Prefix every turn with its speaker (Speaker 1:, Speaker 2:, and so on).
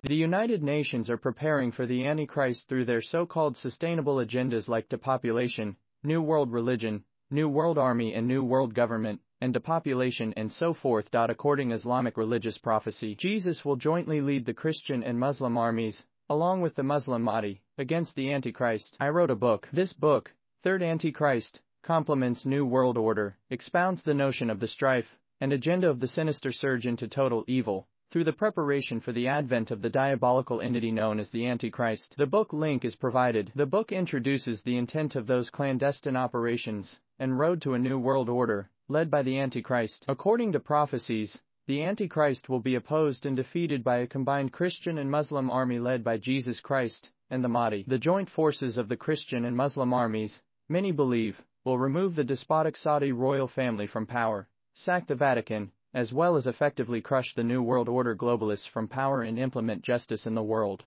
Speaker 1: The United Nations are preparing for the Antichrist through their so-called sustainable agendas like depopulation, New World Religion, New World Army and New World Government, and depopulation and so forth. According to Islamic religious prophecy, Jesus will jointly lead the Christian and Muslim armies, along with the Muslim Mahdi, against the Antichrist. I wrote a book. This book, Third Antichrist-Compliments New World Order, expounds the notion of the strife and agenda of the sinister surge into total evil, through the preparation for the advent of the diabolical entity known as the Antichrist. The book link is provided. The book introduces the intent of those clandestine operations and road to a new world order, led by the Antichrist. According to prophecies, the Antichrist will be opposed and defeated by a combined Christian and Muslim army led by Jesus Christ and the Mahdi. The joint forces of the Christian and Muslim armies, many believe, will remove the despotic Saudi royal family from power, sack the Vatican, as well as effectively crush the New World Order globalists from power and implement justice in the world.